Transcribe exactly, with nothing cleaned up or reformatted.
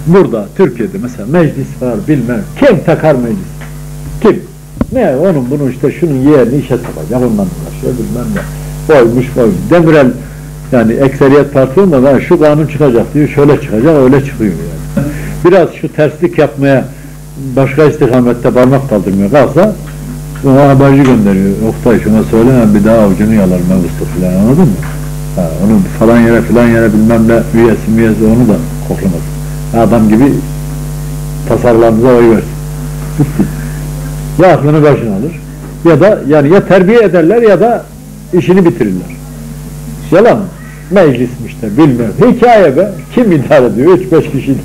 burada, Türkiye'de mesela meclis var, bilmem. Kim takar meclis? Kim? Ne? Onun bunu işte şunun yerini işe takacak, ondan uğraşıyor, bilmem ne. Boymuş, boymuş. Demirel, yani ekseriyet parti olmadan şu kanun çıkacak diyor, şöyle çıkacak, öyle çıkıyor yani. Biraz şu terslik yapmaya, başka istikamette parmak kaldırmıyor kalsa, ona haberci gönderiyor. Oktay şuna söyle, bir daha avucunu yalar mevzusu filan, anladın mı? Ha, onu falan yere filan yere bilmem ne üyesi müyesi onu da koklamaz. Adam gibi tasarlarınıza oy versin. Ya aklını başına alır, ya da yani ya terbiye ederler ya da işini bitirirler. Yalan mı? Meclismiş de bilmem. Hikaye be. Kim idare ediyor? Üç beş kişi